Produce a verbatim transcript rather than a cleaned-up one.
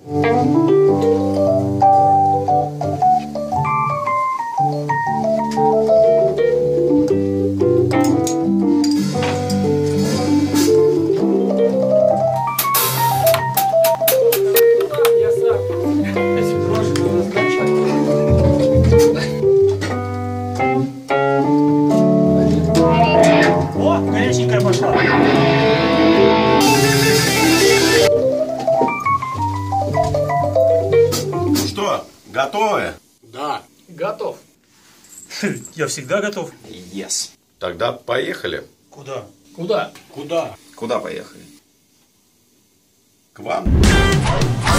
О, горяченькая пошла. Ну что, готовы? Да. Готов. Я всегда готов. Yes. Тогда поехали. Куда? Куда? Куда? Куда поехали? К вам.